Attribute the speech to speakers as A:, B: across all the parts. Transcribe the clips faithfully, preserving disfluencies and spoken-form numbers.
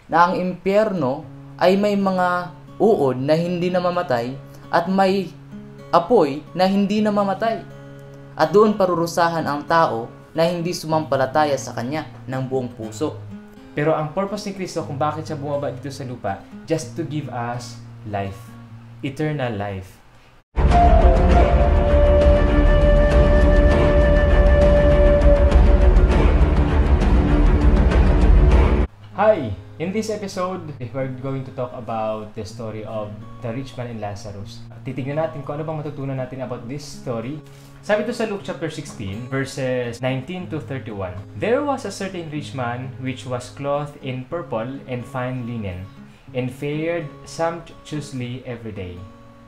A: na ang impyerno ay may mga uod na hindi namamatay at may apoy na hindi namamatay. At doon parurusahan ang tao na hindi sumampalataya sa Kanya ng buong puso.
B: Pero ang purpose ni Kristo kung bakit siya bumaba dito sa lupa, just to give us life. Eternal life. Hi! In this episode, we're going to talk about the story of the rich man and Lazarus. Titignan natin kung ano bang matutunan natin about this story. Sabi ito sa Luke chapter sixteen, verses nineteen to thirty-one. There was a certain rich man which was clothed in purple and fine linen, and fared sumptuously every day.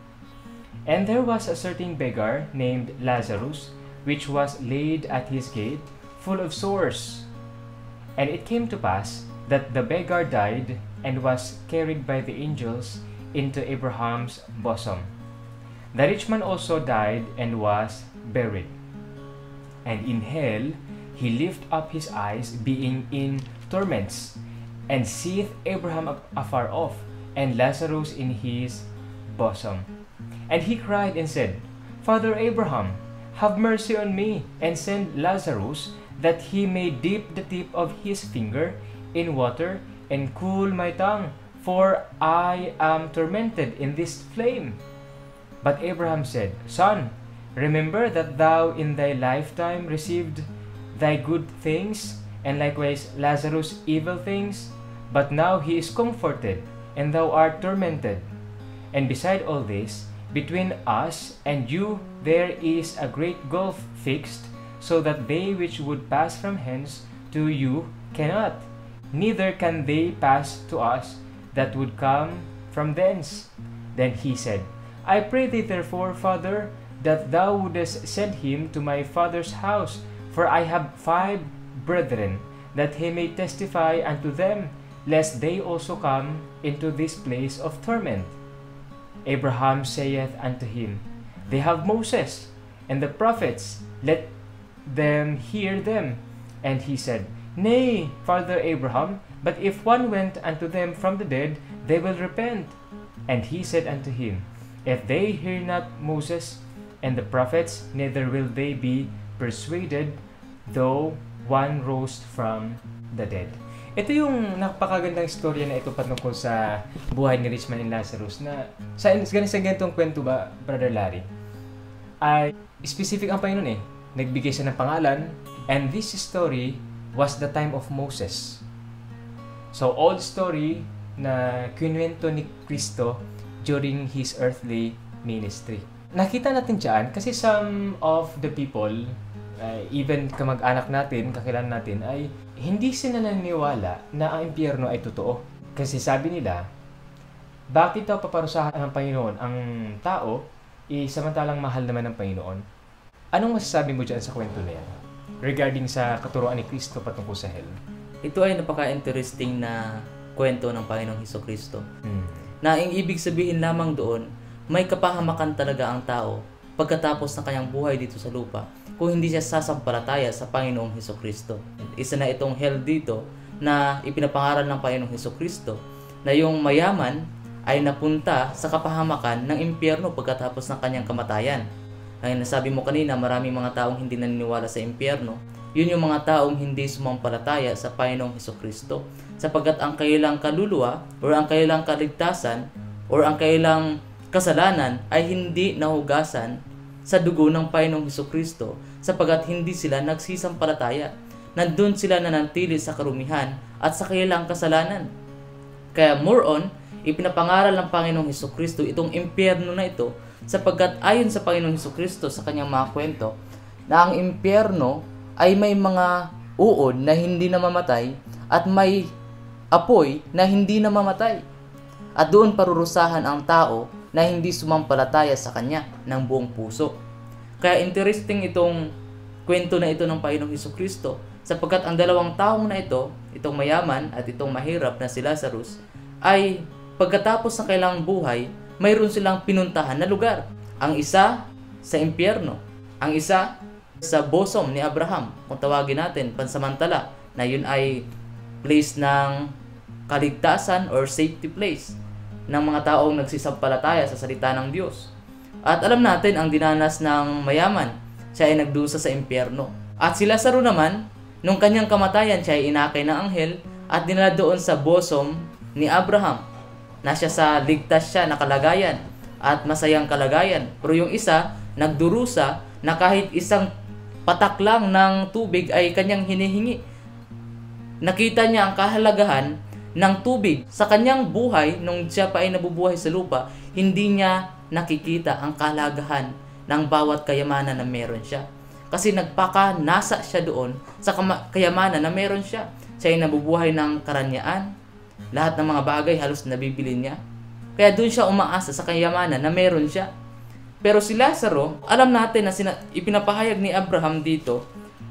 B: And there was a certain beggar named Lazarus, which was laid at his gate, full of sores. And it came to pass that the beggar died and was carried by the angels into Abraham's bosom. The rich man also died and was buried. And in hell he lifted up his eyes, being in torments, and seeth Abraham afar off, and Lazarus in his bosom. And he cried and said, Father Abraham, have mercy on me, and send Lazarus, that he may dip the tip of his finger in water and cool my tongue, for I am tormented in this flame. But Abraham said, Son, remember that thou in thy lifetime received thy good things, and likewise Lazarus evil things, but now he is comforted, and thou art tormented. And beside all this, between us and you there is a great gulf fixed, so that they which would pass from hence to you cannot, neither can they pass to us that would come from thence. Then he said, I pray thee therefore, Father, that thou wouldest send him to my father's house, for I have five brethren, that he may testify unto them, lest they also come into this place of torment. Abraham saith unto him, They have Moses and the prophets, let them hear them. And he said, Nay, Father Abraham, but if one went unto them from the dead, they will repent. And he said unto him, If they hear not Moses and the prophets, neither will they be persuaded, though one rose from the dead. Ito yung napakagandang istorya na ito patungkol sa buhay ni rich man and Lazarus, na sa, sa ganitong kwento ba, Brother Larry, ay specific ang Panginoon eh. Nagbigay siya ng pangalan, and this story was the time of Moses. So, old story na kinuwento ni Kristo during His earthly ministry. Nakita natin dyan kasi some of the people, uh, even kamag-anak natin, kakilala natin, ay hindi sila naniniwala na ang impyerno ay totoo. Kasi sabi nila, bakit daw paparusahan ng Panginoon ang tao, eh, samantalang mahal naman ng Panginoon? Anong masasabi mo dyan sa kwento na yan? Regarding sa katuruan ni Kristo patungkol sa hell.
A: Ito ay napaka-interesting na kwento ng Panginoong Hesukristo.
B: Hmm.
A: Na ang ibig sabihin lamang doon, may kapahamakan talaga ang tao pagkatapos ng kanyang buhay dito sa lupa kung hindi siya sasampalataya sa Panginoong Hesukristo. Isa na itong hell dito na ipinapangaral ng Panginoong Hesukristo na yung mayaman ay napunta sa kapahamakan ng impyerno pagkatapos ng kanyang kamatayan. Ang nasabi mo kanina, maraming mga taong hindi naniniwala sa impyerno. Yun yung mga taong hindi sumampalataya sa Panginoong Hesukristo, sapagkat ang kailang kaluluwa o ang kailang kaligtasan o ang kailang kasalanan ay hindi nahugasan sa dugo ng Panginoong Hesukristo, sapagkat hindi sila nagsisampalataya. Nandun sila nanatili sa karumihan at sa kailang kasalanan. Kaya more on, ipinapangaral ng Panginoong Hesukristo itong impyerno na ito, sapagkat ayon sa Panginoong Hesukristo sa kanyang mga kwento, na ang impyerno ay may mga uod na hindi namamatay at may apoy na hindi namamatay. At doon parurusahan ang tao na hindi sumampalataya sa Kanya ng buong puso. Kaya interesting itong kwento na ito ng Panginoong Hesukristo, sapagkat ang dalawang taong na ito, itong mayaman at itong mahirap na si Lazarus, ay pagkatapos ng kailangang buhay, mayroon silang pinuntahan na lugar. Ang isa sa impyerno, ang isa sa bosom ni Abraham, kung tawagin natin pansamantala, na yun ay place ng kaligtasan or safety place ng mga taong nagsisampalataya sa salita ng Diyos. At alam natin ang dinanas ng mayaman, siya ay nagdusa sa impyerno. At si Lazaro naman, nung kanyang kamatayan, siya ay inakay ng anghel at dinala doon sa bosom ni Abraham, na siya sa ligtas siya na kalagayan at masayang kalagayan. Pero yung isa, nagdurusa na kahit isang patak lang ng tubig ay kanyang hinihingi. Nakita niya ang kahalagahan ng tubig sa kanyang buhay nung siya pa ay nabubuhay sa lupa. Hindi niya nakikita ang kahalagahan ng bawat kayamanan na meron siya. Kasi nagpaka-nasa siya doon sa kayamanan na meron siya. Siya ay nabubuhay ng karanyaan. Lahat ng mga bagay halos nabibili niya. Kaya doon siya umaasa sa kayamanan na meron siya. Pero si Lazaro, alam natin na sina- ipinapahayag ni Abraham dito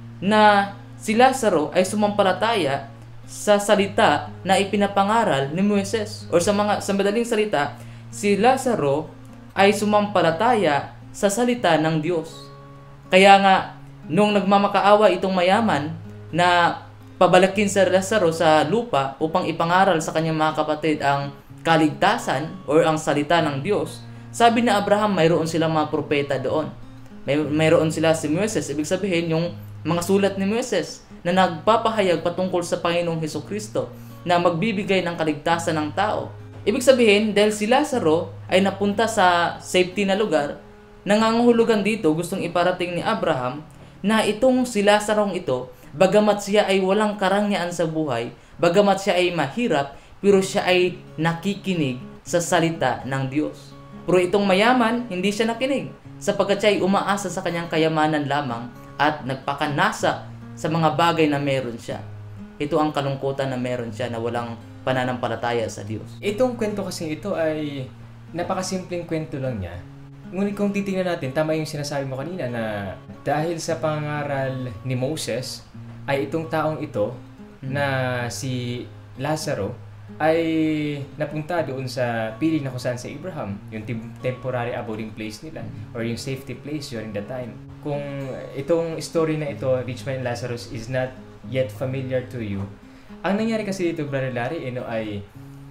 A: na si Lazaro ay sumampalataya sa salita na ipinapangaral ni Moises. O sa mga sa madaling salita, si Lazaro ay sumampalataya sa salita ng Diyos. Kaya nga, nung nagmamakaawa itong mayaman na pabalakin sa Lazaro sa lupa upang ipangaral sa kanyang mga kapatid ang kaligtasan o ang salita ng Diyos, sabi ni Abraham, mayroon silang mga propeta doon. May, mayroon sila si Moises. Ibig sabihin, yung mga sulat ni Moises na nagpapahayag patungkol sa Panginoong Hesukristo na magbibigay ng kaligtasan ng tao. Ibig sabihin, dahil si Lazaro ay napunta sa safety na lugar, nangangahulugan dito, gustong iparating ni Abraham na itong si Lazarong ito, bagamat siya ay walang karangyaan sa buhay, bagamat siya ay mahirap, pero siya ay nakikinig sa salita ng Diyos. Pero itong mayaman, hindi siya nakinig, sapagkat siya ay umaasa sa kanyang kayamanan lamang at nagpakanasa sa mga bagay na meron siya. Ito ang kalungkutan na meron siya na walang pananampalataya sa Diyos.
B: Itong kwento kasi ito ay napakasimpleng kwento lang niya. Ngunit kung titingnan natin, tama yung sinasabi mo kanina na dahil sa pangaral ni Moses, ay itong taong ito hmm. na si Lazaro ay napunta doon sa piling na kung saan sa Abraham, yung temporary abiding place nila or yung safety place during that time. Kung itong story na ito, Rich Man and Lazarus, is not yet familiar to you, ang nangyari kasi dito, Brother Larry, you know, ay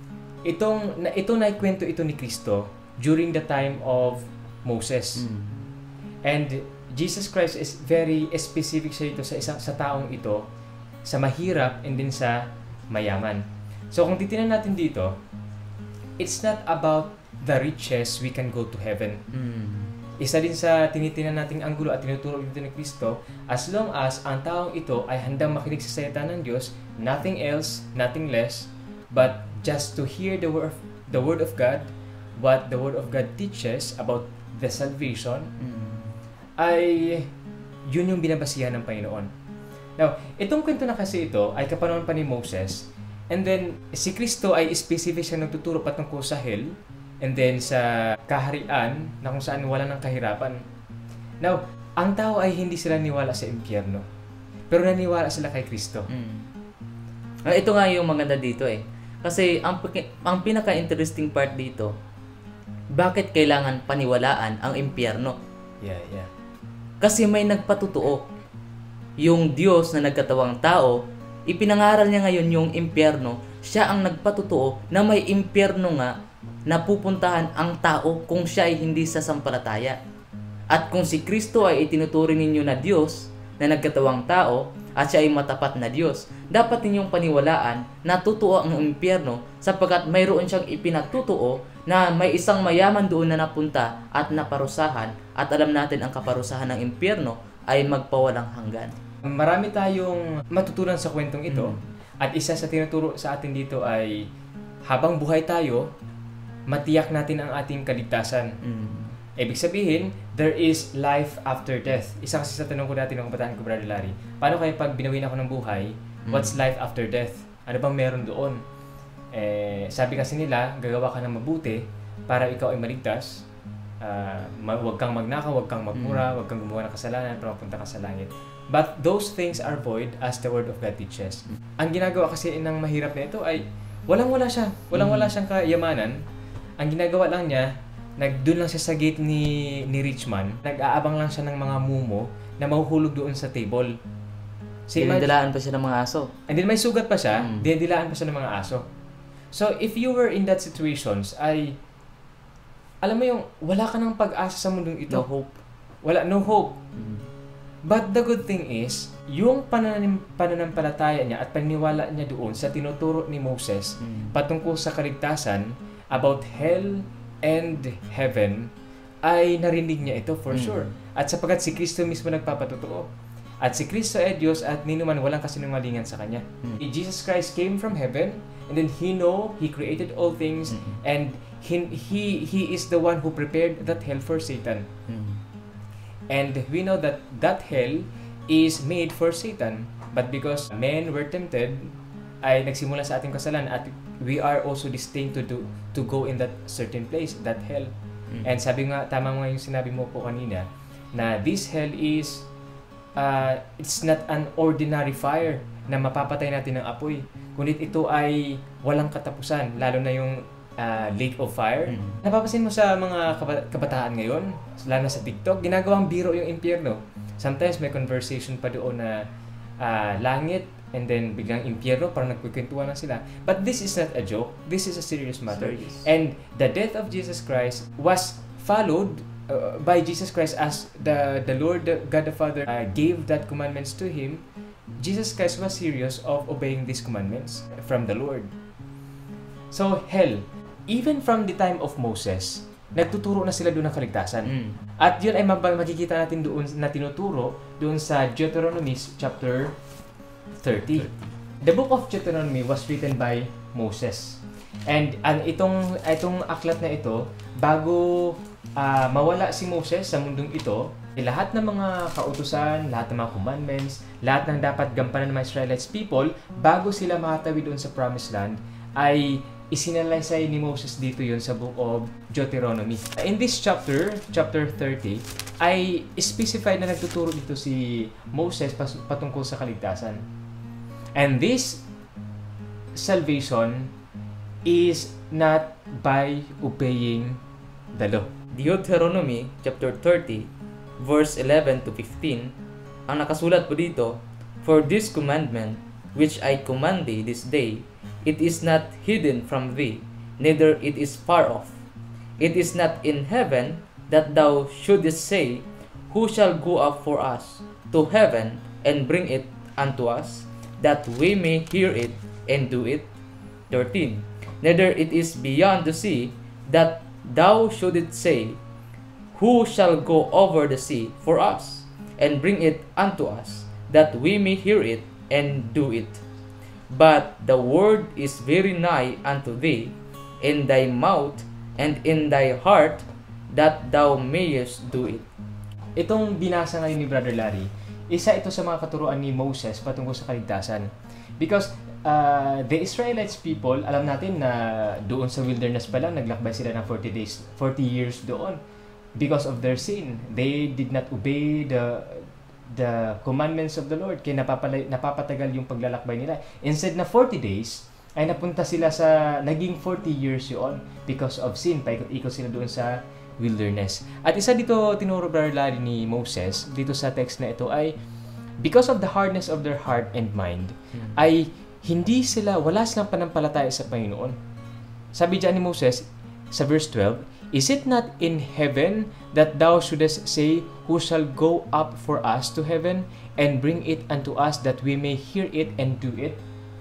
B: itong, na, itong naikwento ito ni Kristo during the time of Moses. Mm. And Jesus Christ is very specific siya ito sa, isang, sa taong ito, sa mahirap and din sa mayaman. So kung titingnan natin dito, it's not about the riches we can go to heaven. Mm. Isa din sa tinitingnan nating anggulo at tinuturo dito ni Kristo, as long as ang taong ito ay handang makinig sa salita ng Diyos, nothing else, nothing less, but just to hear the word of, the word of God, what the word of God teaches about the salvation, mm. ay yun yung binabasihan ng Panginoon. Now, itong kwento na kasi ito ay kapanahon pa ni Moses. And then, si Kristo ay specific siya nagtuturo patungkol sa hell and then sa kaharian na kung saan wala ng kahirapan. Now, ang tao ay hindi sila niwala sa impyerno. Pero naniwala sila kay Kristo.
A: Mm. Ah, ito nga yung maganda dito eh. Kasi ang, ang pinaka-interesting part dito, bakit kailangan paniwalaan ang impyerno?
B: Yeah, yeah.
A: Kasi may nagpatutuo. Yung Diyos na nagkatawang tao, ipinangaral niya ngayon yung impyerno, siya ang nagpatutuo na may impyerno nga na pupuntahan ang tao kung siya ay hindi sasampalataya. At kung si Kristo ay itinuturing ninyo na Diyos na nagkatawang tao at siya ay matapat na Diyos, dapat ninyong paniwalaan na totoo ang impyerno sapagkat mayroon siyang ipinatutuo na may isang mayaman doon na napunta at naparusahan at alam natin ang kaparusahan ng impyerno ay magpawalang hanggan.
B: Marami tayong matutunan sa kwentong ito mm. at isa sa tinuturo sa atin dito ay habang buhay tayo, matiyak natin ang ating kaligtasan. Mm. Ibig sabihin, there is life after death. Isa kasi sa tanong ko dati ng kabataan ko, Brother Larry, paano kaya pag binawin ako ng buhay, mm. what's life after death? Ano bang meron doon? Eh, sabi kasi nila, gagawa ka ng mabuti para ikaw ay maligtas. Uh, huwag kang magnakaw, huwag kang magmura, mm. huwag kang gumawa ng kasalanan para mapunta ka sa langit. But those things are void as the word of God teaches. Mm. Ang ginagawa kasi ng mahirap na ito ay walang-wala siya. Walang-wala siyang kayamanan. Ang ginagawa lang niya, nagdoon lang siya sa gate ni, ni Richman. Nag-aabang lang siya ng mga mumo na mahuhulog doon sa table.
A: So, dinadilaan pa siya ng mga aso.
B: And then may sugat pa siya, mm. dinadilaan pa siya ng mga aso. So, if you were in that situations, ay, alam mo yung, wala ka ng pag-asa sa mundong ito.
A: No hope.
B: Wala, no hope.
A: Mm.
B: But the good thing is, yung pananim, pananampalataya niya at paniniwala niya doon sa tinuturo ni Moses
A: Mm.
B: patungkol sa kaligtasan, about hell and heaven, ay narinig niya ito for
A: Mm.
B: sure. At sapagkat si Kristo mismo nagpapatotoo. At si Kristo ay Diyos at ninuman walang kasinungalingan sa Kanya.
A: Mm.
B: Jesus Christ came from heaven and then He know, He created all things
A: Mm.
B: and he, he, he is the one who prepared that hell for Satan.
A: Mm.
B: And we know that that hell is made for Satan. But because men were tempted, ay nagsimula sa ating kasalanan at we are also destined to do to go in that certain place, that hell.
A: Mm.
B: And sabi nga, tama nga yung sinabi mo po kanina, na this hell is, uh, it's not an ordinary fire na mapapatay natin ng apoy. Kundi ito ay walang katapusan, lalo na yung uh, lake of fire.
A: Mm.
B: Napapansin mo sa mga kaba- kabataan ngayon, lalo na sa TikTok, ginagawang biro yung impyerno. Sometimes may conversation pa doon na uh, langit, and then biglang impyerno, parang nagkukwentuhan na sila. But this is not a joke. This is a serious matter.
A: Serious.
B: And the death of Jesus Christ was followed uh, by Jesus Christ as the, the Lord, the God the Father, uh, gave that commandments to Him. Jesus Christ was serious of obeying these commandments from the Lord. So, hell, even from the time of Moses, nagtuturo na sila doon ng kaligtasan.
A: Mm.
B: At yun ay mab- makikita natin doon na tinuturo doon sa Deuteronomy chapter thirty. The book of Deuteronomy was written by Moses. And ang itong itong aklat na ito, bago uh, mawala si Moses sa mundong ito, eh, lahat ng mga kautusan, lahat ng mga commandments, lahat ng dapat gampanan ng mga Israelites people, bago sila makatawid doon sa Promised Land, ay isinalaysay ni Moses dito yun sa book of Deuteronomy. In this chapter, chapter thirty, ay specified na nagtuturo dito si Moses pas- patungkol sa kaligtasan. And this salvation is not by obeying the law.
A: Deuteronomy chapter thirty, verse eleven to fifteen, ang nakasulat po dito, "For this commandment which I command thee this day, it is not hidden from thee, neither it is far off. It is not in heaven, that thou shouldest say, Who shall go up for us to heaven and bring it unto us, that we may hear it and do it? thirteen. Neither it is beyond the sea, that thou shouldest say, Who shall go over the sea for us, and bring it unto us, that we may hear it and do it? But the word is very nigh unto thee, in thy mouth and in thy heart, that thou mayest do it."
B: Itong binasa ngayon ni Brother Larry, isa ito sa mga katuruan ni Moses patungkol sa kaligtasan. Because uh, the Israelites people, alam natin na doon sa wilderness pa lang, naglakbay sila ng forty days, forty years doon. Because of their sin, they did not obey the the commandments of the Lord, kaya napapalay, napapatagal yung paglalakbay nila. Instead na forty days, ay napunta sila sa naging forty years yun because of sin. Paikot-ikot sila doon sa wilderness. At isa dito tinuro Brother Larry ni Moses dito sa text na ito ay because of the hardness of their heart and mind,
A: Hmm.
B: ay hindi sila, wala silang panampalataya sa Panginoon. Sabi diyan ni Moses sa verse twelve, "Is it not in heaven that thou shouldest say, Who shall go up for us to heaven and bring it unto us, that we may hear it and do it?"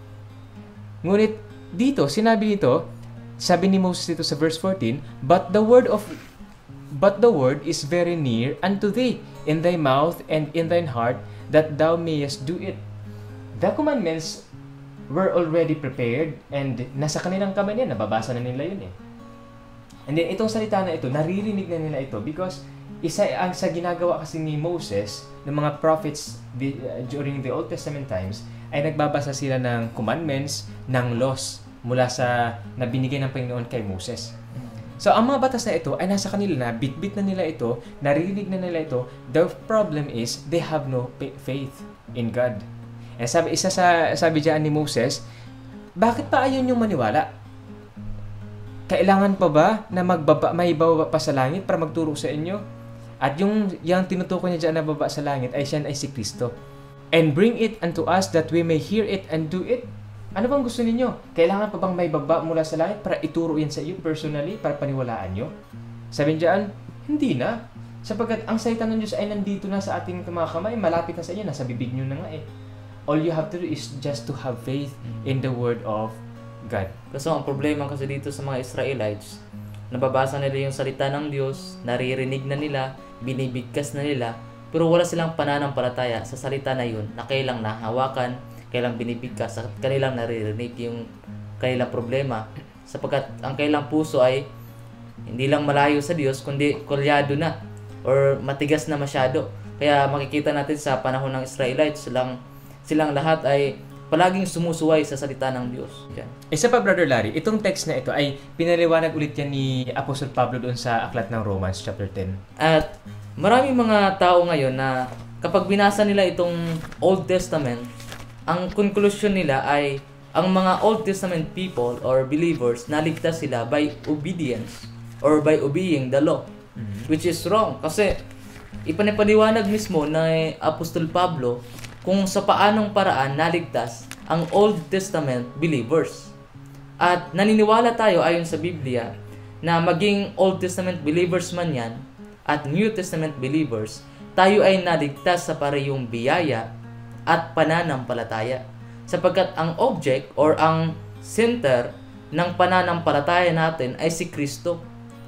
B: Ngunit dito, sinabi dito, sabi ni Moses dito sa verse fourteen, "But the word of But the word is very near unto thee, in thy mouth and in thine heart, that thou mayest do it." The commandments were already prepared and nasa kanilang kamay yan, nababasa na nila yun eh. And then itong salita na ito, naririnig na nila ito because isa ang sa ginagawa kasi ni Moses, ng mga prophets di, uh, during the Old Testament times, ay nagbabasa sila ng commandments, ng laws mula sa nabinigay ng Panginoon kay Moses. So, ang mga batas na ito ay nasa kanila na, bit-bit na nila ito, naririnig na nila ito. The problem is, they have no faith in God. Eh, sabi, isa sa, sabi dyan ni Moses, bakit pa ayaw niyong maniwala? Kailangan pa ba na magbaba, may baba pa sa langit para magturo sa inyo? At yung, yung tinutukoy niya dyan na baba sa langit ay siya ay si Kristo. "And bring it unto us that we may hear it and do it." Ano bang gusto ninyo? Kailangan pa bang may baba mula sa langit para ituro yan sa iyo personally, para paniwalaan nyo? Sabi diyan, hindi na. Sapagkat ang salita ng Diyos ay nandito na sa ating mga kamay, malapit na sa inyo, nasa bibig nyo na nga eh. All you have to do is just to have faith in the Word of God.
A: Kasi ang problema kasi dito sa mga Israelites, nababasa nila yung salita ng Diyos, naririnig na nila, binibigkas na nila, pero wala silang pananampalataya sa salita na yun na kailang nahawakan, kailang binibigkas, at kanilang naririnig yung kanilang problema. Sapagkat ang kailang puso ay hindi lang malayo sa Diyos, kundi kolyado na or matigas na masyado. Kaya makikita natin sa panahon ng Israelites, silang, silang lahat ay palaging sumusuway sa salita ng Diyos. Yan.
B: Isa pa, Brother Larry, itong text na ito ay pinaliwanag ulit yan ni Apostle Pablo doon sa aklat ng Romans chapter ten.
A: At maraming mga tao ngayon na kapag binasa nila itong Old Testament, ang conclusion nila ay ang mga Old Testament people or believers naligtas sila by obedience or by obeying the law, mm-hmm. which is wrong. Kasi ipanipaliwanag mismo na Apostol Pablo kung sa paanong paraan naligtas ang Old Testament believers. At naniniwala tayo ayon sa Biblia na maging Old Testament believers man yan at New Testament believers, tayo ay naligtas sa parehong biyaya at pananampalataya. Sapagkat ang object or ang center ng pananampalataya natin ay si Kristo.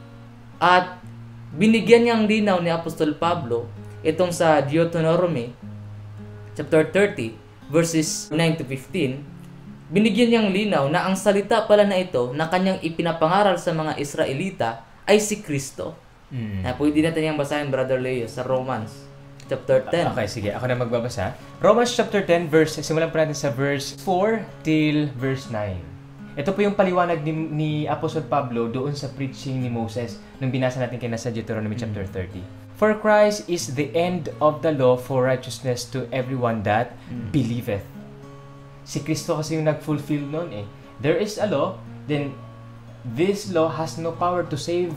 A: At binigyan niyang linaw ni Apostol Pablo itong sa Deuteronomy chapter thirty verses nine to fifteen. Binigyan niyang linaw na ang salita pala na ito na kanyang ipinapangaral sa mga Israelita ay si Kristo. Mm. Na pwede natin yung basahin, Brother Leo, sa Romans chapter ten.
B: Okay, sige. Ako na magbabasa. Romans chapter ten, verse, simulan po natin sa verse four till verse nine. Ito po yung paliwanag ni, ni Apostle Pablo doon sa preaching ni Moses nung binasa natin kay nasa Deuteronomy chapter thirty. For Christ is the end of the law for righteousness to everyone that mm. believeth. Si Kristo kasi yung nag-fulfill nun eh. There is a law, then this law has no power to save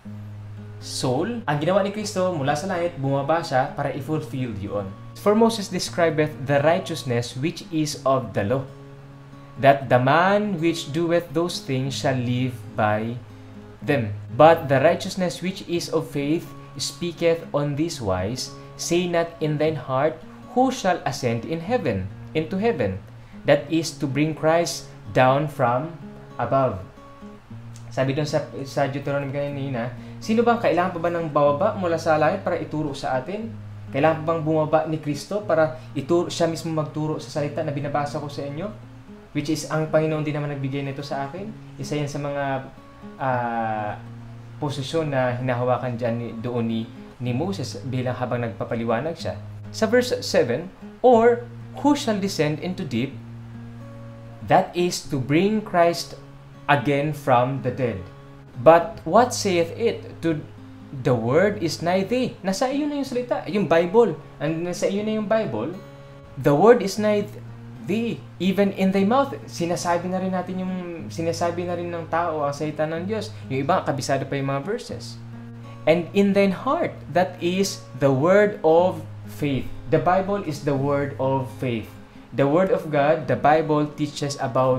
B: soul. Ang ginawa ni Kristo mula sa langit, bumaba siya para i-fulfill yun. For Moses describeth the righteousness which is of the law, that the man which doeth those things shall live by them. But the righteousness which is of faith speaketh on this wise, say not in thine heart, who shall ascend in heaven, into heaven? That is to bring Christ down from above. Sabi doon sa, sa Deuteronomy kanina, sino bang kailangan pa ba ng bababa mula sa langit para ituro sa atin? Kailangan pa bang bumaba ni Kristo para ituro, siya mismo magturo sa salita na binabasa ko sa inyo? Which is, ang Panginoon din naman nagbigay nito sa akin. Isa yan sa mga uh, posisyon na hinahawakan dyan ni, doon ni, ni Moses bilang habang nagpapaliwanag siya. Sa verse seven, or who shall descend into deep? That is to bring Christ again from the dead. But what saith it? To the word is nigh thee. Nasa iyo na yung salita, yung Bible. And nasa iyo na yung Bible. The word is nigh thee, even in thy mouth. Sinasabi na rin natin yung, sinasabi na rin ng tao ang salita ng Diyos. Yung iba, kabisado pa yung mga verses. And in thine heart, that is the word of faith. The Bible is the word of faith. The word of God, the Bible teaches about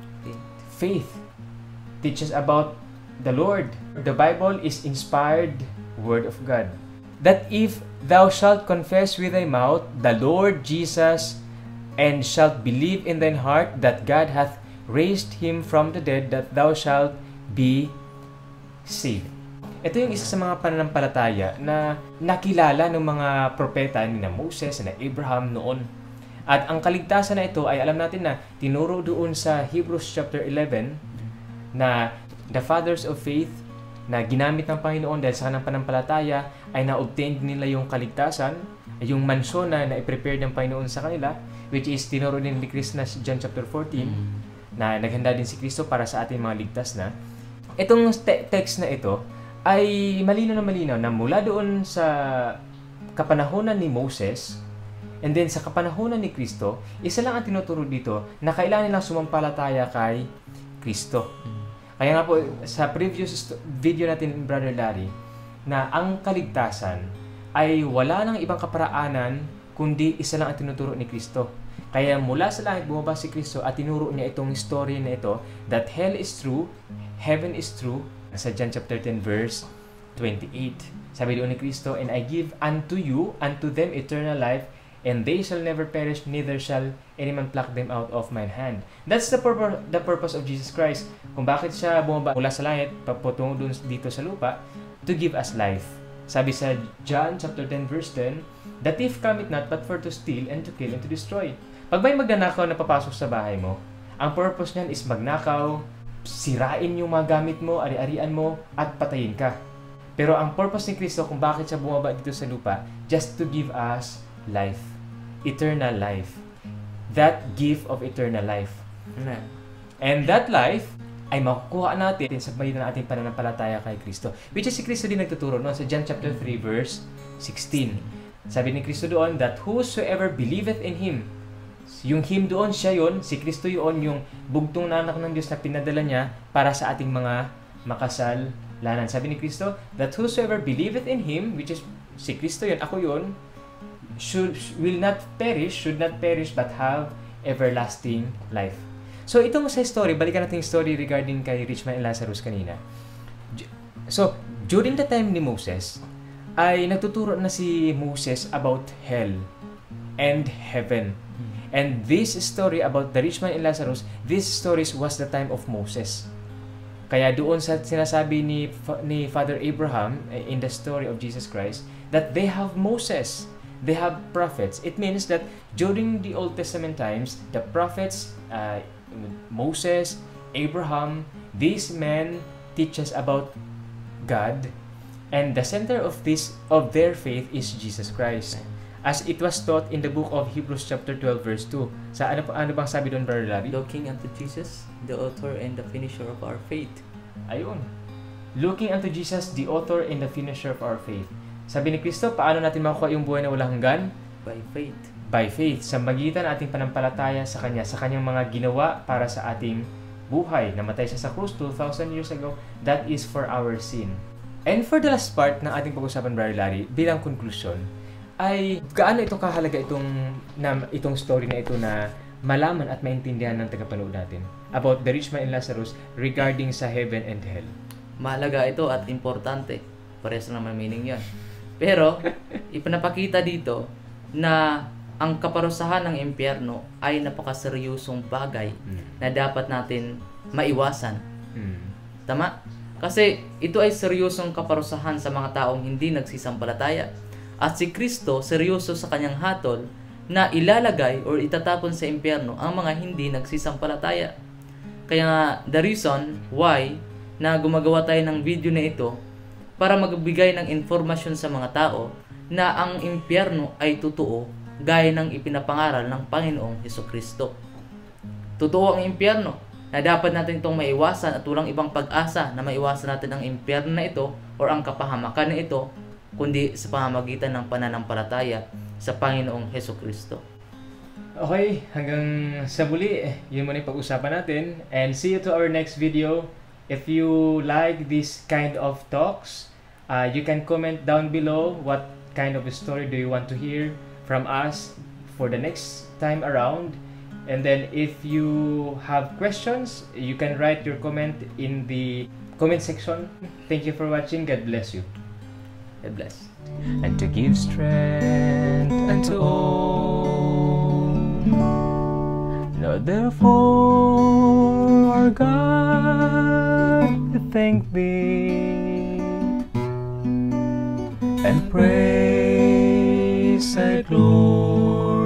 B: faith. Teaches about the Lord. The Bible is inspired word of God. That if thou shalt confess with thy mouth the Lord Jesus, and shalt believe in thine heart that God hath raised him from the dead, that thou shalt be saved. Ito yung isa sa mga pananampalataya na nakilala ng mga propeta ni na Moses, na Abraham noon. At ang kaligtasan na ito ay alam natin na tinuro doon sa Hebrews chapter eleven na the fathers of faith na ginamit ng Panginoon dahil sa kanang pananampalataya ay na-obtain nila yung kaligtasan, yung mansyon na na-prepare ng Panginoon sa kanila, which is tinuro din ni Kristo na John chapter fourteen, mm-hmm. na naghanda din si Kristo para sa ating mga ligtas na. Itong te- text na ito ay malinaw na malinaw na mula doon sa kapanahonan ni Moses and then sa kapanahonan ni Kristo, isa lang ang tinuturo dito na kailangan nilang sumampalataya kay Kristo. Mm-hmm. Kaya nga po sa previous video natin, Brother Larry, na ang kaligtasan ay wala nang ibang kaparaanan kundi isa lang ang tinuturo ni Kristo. Kaya mula sa langit bumaba si Kristo at tinuro niya itong story na ito that hell is true, heaven is true. Sa John chapter ten verse twenty-eight. Sabi doon ni Kristo, and I give unto you, unto them eternal life, and they shall never perish, neither shall any man pluck them out of mine hand. That's the purpose, the purpose of Jesus Christ. Kung bakit siya bumaba mula sa langit, paputungo dun dito sa lupa, to give us life. Sabi sa John chapter ten verse ten, the thief cometh not but for to steal and to kill and to destroy. Pag may magnanakaw na papasok sa bahay mo, ang purpose niyan is magnakaw, sirain yung mga gamit mo, ari-arian mo, at patayin ka. Pero ang purpose ni Kristo kung bakit siya bumaba dito sa lupa, just to give us life. Eternal life. That gift of eternal life.
A: Amen.
B: And that life ay makukuha natin sa pagitan ng ating pananampalataya kay Kristo. Which is si Kristo din nagtuturo no? Sa John chapter three verse sixteen. Sabi ni Kristo doon that whosoever believeth in Him, yung Him doon, siya yon, si Kristo yon, yung bugtong na anak ng Diyos na pinadala niya para sa ating mga makasalanan. Sabi ni Kristo that whosoever believeth in Him, which is si Kristo yon, ako yon, should, will not perish, should not perish, but have everlasting life. So, itong sa story, balikan natin yung story regarding kay Rich Man and Lazarus kanina. So, during the time ni Moses, ay nagtuturo na si Moses about hell and heaven. And this story about the rich man and Lazarus, this stories was the time of Moses. Kaya doon sa sinasabi ni, ni Father Abraham in the story of Jesus Christ, that they have Moses, they have prophets. It means that during the Old Testament times, the prophets, uh, Moses, Abraham, these men teach us about God, and the center of this of their faith is Jesus Christ. As it was taught in the book of Hebrews chapter twelve verse two. Sa ano ano bang sabi doon, Brother Larry?
A: Looking unto Jesus, the author and the finisher of our faith.
B: Ayun. Looking unto Jesus, the author and the finisher of our faith. Sabi ni Kristo, paano natin makukuha yung buhay na walang hanggan?
A: By faith.
B: By faith. Sa magitan ating panampalataya sa Kanya, sa Kanyang mga ginawa para sa ating buhay. Namatay siya sa krus two thousand years ago. That is for our sin. And for the last part ng ating pag-usapan, Brother Larry, bilang conclusion, ay gaano ito kahalaga itong na, itong story na ito na malaman at maintindihan ng tagapanood natin about the rich man and Lazarus regarding sa heaven and hell.
A: Mahalaga ito at importante. Parehas naman meaning yan. Pero, ipinapakita dito na ang kaparusahan ng impyerno ay napakaseryosong bagay
B: hmm.
A: na dapat natin maiwasan.
B: Hmm.
A: Tama? Kasi ito ay seryosong kaparusahan sa mga taong hindi nagsisampalataya. At si Kristo, seryoso sa kanyang hatol na ilalagay or itatapon sa impyerno ang mga hindi nagsisampalataya. Kaya nga, the reason why na gumagawa tayo ng video na ito para magbigay ng informasyon sa mga tao na ang impyerno ay totoo gaya ng ipinapangaral ng Panginoong Hesukristo. Totoo ang impyerno na dapat natin itong maiwasan at walang ibang pag-asa na maiwasan natin ang impyerno na ito or ang kapahamakan na ito kundi sa pamamagitan ng pananampalataya sa Panginoong Hesukristo.
B: Okay, hanggang sa muli, yun muna yung pag-usapan natin. And see you to our next video. If you like this kind of talks, uh, you can comment down below what kind of story do you want to hear from us for the next time around. And then if you have questions, you can write your comment in the comment section. Thank you for watching. God bless you.
A: God bless.
B: And to give strength unto all. Now therefore, our God, we thank Thee and praise Thy glory.